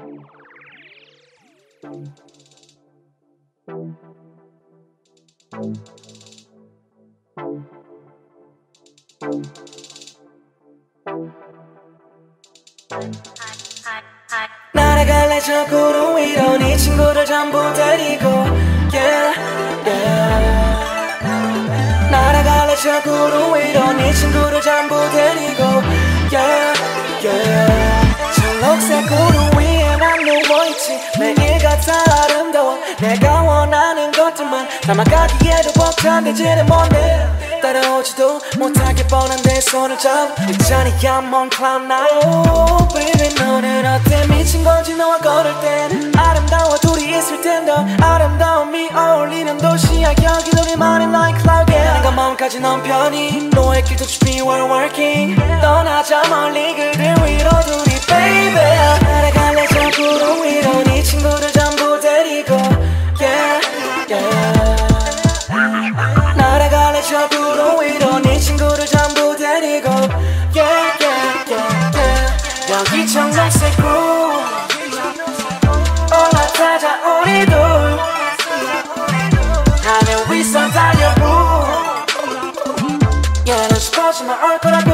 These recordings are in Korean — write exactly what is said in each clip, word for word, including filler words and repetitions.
날아갈래 저 구름 위로 네 친구들 전부 데리고 yeah, yeah. 날아갈래 저 구름 위로 네 친구들 전부 데리고 yeah, yeah. 저 녹색 구름 위에 난 누워있지 매일같아 아름다워 내가 원하는 것들만 담아가기에도 벅찬데지는 뭔데 따라오지도 못하게 뻔한 내 손을 잡 여전히 I'm on cloud nine oh, baby 너는 어때 미친 건지 너와 걸을 땐 아름다워 둘이 있을 땐 더 아름다움이 어울리는 도시야 여기 우리만의 night cloud yeah. 내가 마음까지 넌 편히 너의 길도 주피 we're working 떠나자 멀리 그들 위로 둘이 baby 날아갈래 저 구름 위로 네 친구들 전부 데리고 yeah, yeah. 날아갈래 저 구름 위로 네 친구들 전부 데리고 yeah, yeah, yeah, yeah. 여기 청정색 groove 올라타자 우리 둘 하늘 위서 달려 yeah, 넌 싶어지만 올 거라고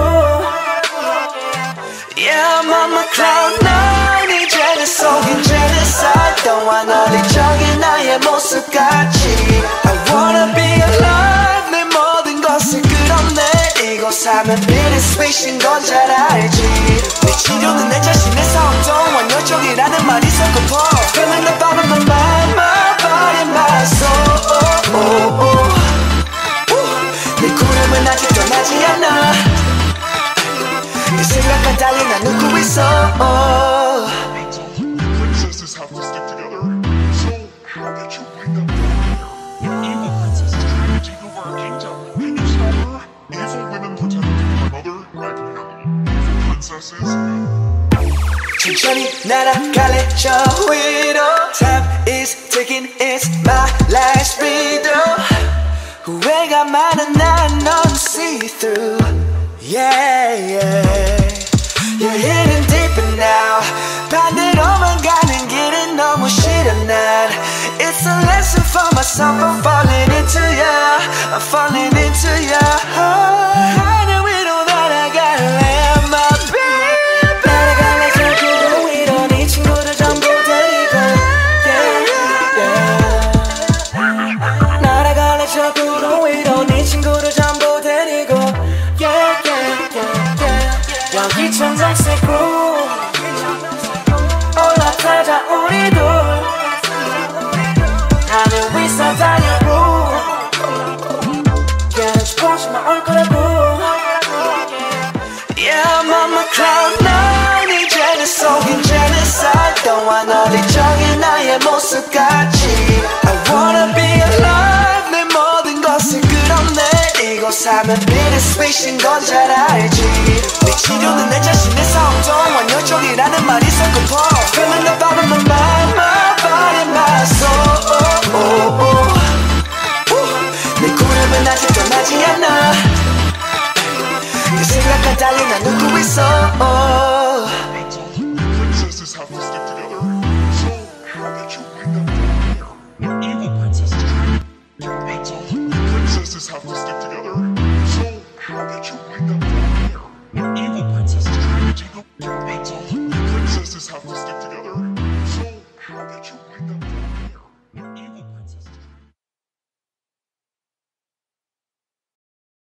yeah, I'm on my cloud nine 이제는 속인 genocide 또한 어리적인 나의 모습같이 I wanna be alive 내 모든 것을 끌어내 이곳 하면 bittersweet인 건 잘 알지 내 치료는 내 자신의 성동 완료적이라는 말이 섞어봐 Feeling the vibe of my mind, my body, my soul oh, oh, oh. 내 구름은 아직 떠나지 않아 네 생각과 달리 난 웃고 있어 oh. Princesses have to stick together. So how did you wind up down here? Evil princess is trying to take over our kingdom. Can you stop her? Evil women pretending to be my mother. I've handled evil princesses. 천천히 날아갈래 저 위로 Time is ticking, it's my last riddle 후회가 많아 난 넌 see through Yeah, yeah You're hidden deeper now 반대로만 가는 길은 너무 싫어 난 It's a lesson for myself I'm falling into ya I'm falling into ya 하늘 위로 날아갈래 my baby 날아갈래 저 구름 위로 네 친구들 전부 데리고 yeah, yeah. 날아갈래 저 구름 위로 네 친구들 전부 데리고 yeah, yeah, yeah, yeah. 여기 청정색 groove 올라타자 우리 둘 하늘 위서 달려 yeah, 넌 싶어지만 올 거라고 Yeah, I'm on my cloud nine 이제는 속인 genocide 또한 어리적인 나의 모습같이 I wanna be alive 내 모든 것을 끌어내 이곳 하면 bittersweet인 건 잘 알지 내 치료는 내 자신의 성동 완료적이라는 말이 섞어봐 Feeling the vibe of my mind, my body, my soul oh, oh, oh. 내 구름은 아직 떠나지 않아 내 생각과 달리 난 웃고 있어 oh.